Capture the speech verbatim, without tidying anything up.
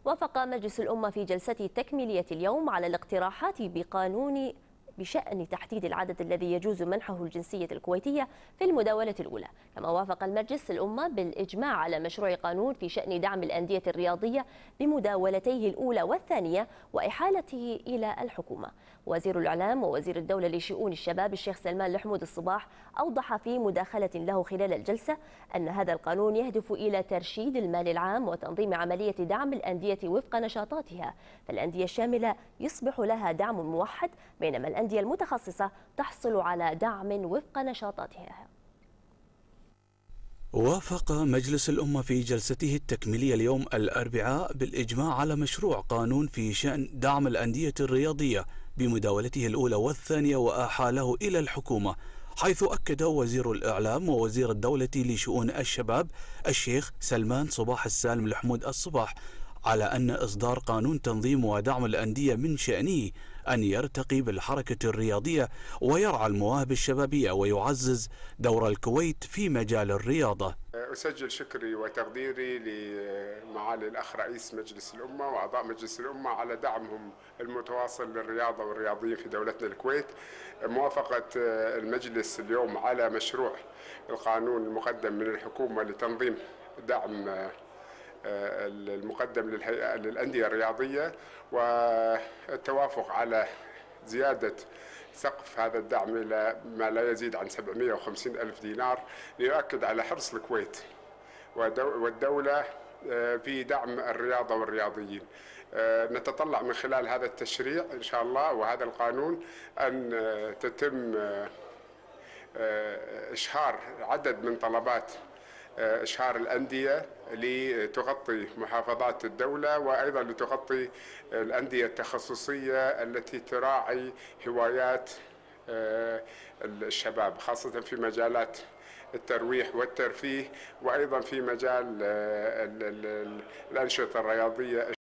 وافق مجلس الأمة في جلسته التكميلية اليوم على الاقتراحات بقانون بشأن تحديد العدد الذي يجوز منحه الجنسية الكويتية في المداولة الأولى. كما وافق المجلس الأمة بالإجماع على مشروع قانون في شأن دعم الأندية الرياضية بمداولتيه الأولى والثانية وإحالته إلى الحكومة. وزير الإعلام ووزير الدولة لشؤون الشباب الشيخ سلمان لحمود الصباح أوضح في مداخلة له خلال الجلسة أن هذا القانون يهدف إلى ترشيد المال العام وتنظيم عملية دعم الأندية وفق نشاطاتها، فالأندية الشاملة يصبح لها دعم موحد، بينما الأندية المتخصصة تحصل على دعم وفق نشاطاتها. وافق مجلس الأمة في جلسته التكميلية اليوم الأربعاء بالإجماع على مشروع قانون في شأن دعم الأندية الرياضية بمداولته الأولى والثانية وأحاله إلى الحكومة، حيث أكد وزير الإعلام ووزير الدولة لشؤون الشباب الشيخ سلمان صباح السالم لحمود الصباح على أن إصدار قانون تنظيم ودعم الأندية من شأنه أن يرتقي بالحركة الرياضية ويرعى المواهب الشبابية ويعزز دور الكويت في مجال الرياضة. أسجل شكري وتقديري لمعالي الأخ رئيس مجلس الأمة وأعضاء مجلس الأمة على دعمهم المتواصل للرياضة والرياضيين في دولتنا الكويت. موافقة المجلس اليوم على مشروع القانون المقدم من الحكومة لتنظيم دعم المقدم للهيئة للأندية الرياضية، والتوافق على زيادة سقف هذا الدعم إلى ما لا يزيد عن سبعمئة وخمسين ألف دينار، ليؤكد على حرص الكويت والدولة في دعم الرياضة والرياضيين. نتطلع من خلال هذا التشريع إن شاء الله وهذا القانون أن تتم إشهار عدد من طلبات إشهار الأندية لتغطي محافظات الدولة، وأيضا لتغطي الأندية التخصصية التي تراعي هوايات الشباب، خاصة في مجالات الترويح والترفيه، وأيضا في مجال الأنشطة الرياضية.